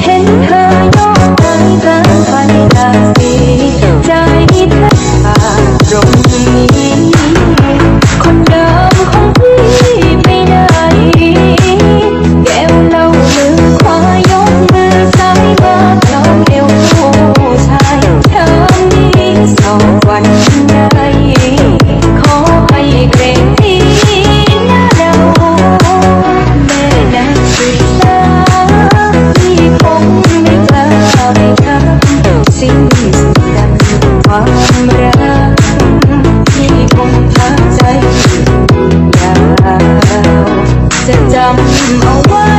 เห็นเธอยกไปกันไปราศีใจแทบขาดตรงนี้คนเดิมของพี่ไม่ได้แก้วเหล้าลืมคว้ายกมือซ้ายมาลองเอวผู้ชายเธอมีสองวันได้ขอให้เกรงที่หน้าเราแม่นักศึกษาที่คงไม่กล้าไปทำสิ่งดังความรักที่คงพักใจยาวจะจำเอาไว้